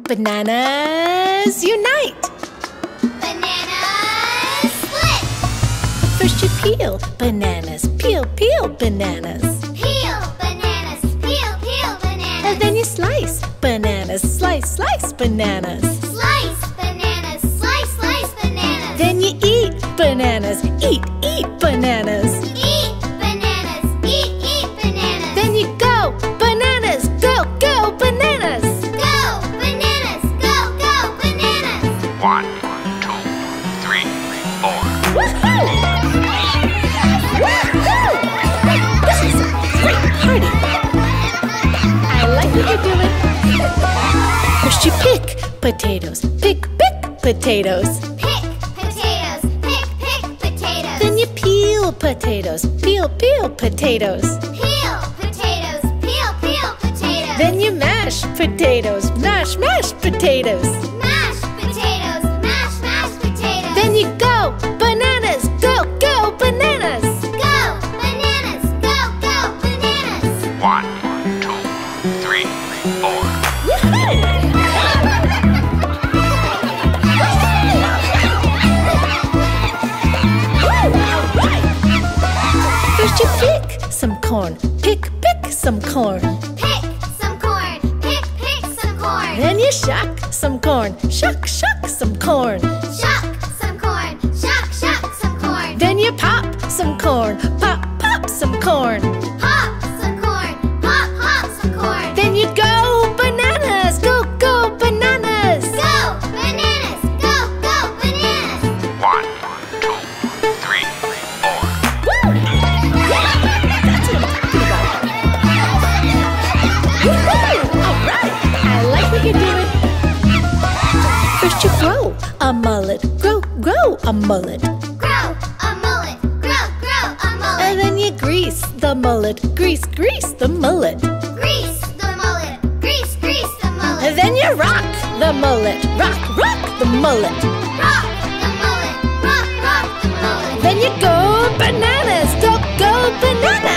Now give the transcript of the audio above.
Bananas unite. Bananas split. First you peel bananas. Peel, peel bananas. Peel bananas. Peel, peel bananas. And then you slice bananas. Slice, slice bananas. Slice bananas. Slice, slice bananas. Then you eat bananas. Eat, eat bananas. Eat bananas. Eat, eat bananas. Then you go bananas. Go, go bananas. Go bananas. Go, go bananas. 1, 2, 3, 4. Woohoo! Woohoo! This is a great party. I like what you're doing. First you pick potatoes. Pick, pick potatoes. Pick potatoes. Pick, pick potatoes. Then you peel potatoes. Peel, peel potatoes. Peel potatoes. Peel, peel potatoes. Then you mash potatoes. Mash, mash potatoes. Mash potatoes. Mash, mash potatoes. Then you go bananas. Go, go bananas. Go bananas. Go, go bananas. 1, 2, 3, 4. First you pick some corn. Pick, pick some corn. Pick some corn. Pick, pick some corn. Then you shuck some corn. Shuck, shuck some corn. Shuck some corn. Shuck, shuck some corn. Then you pop some corn. Pop, pop some corn. Pop some corn. Pop, pop some corn. Then you go bananas. Go, go bananas. Go bananas. Go, go bananas. 1, 2, 3, 4. Woo! That's what I'm talking about. Woohoo! All right. I like what you're doing. First you grow a mullet. Grow, grow a mullet. Grow a mullet. Grow, grow a mullet. And then you grease the mullet. Grease, grease the mullet. Grease the mullet. Grease, grease the mullet. And then you rock the mullet. Rock, rock the mullet. Rock the mullet. Rock, rock the mullet. Then you go bananas. Go, go bananas.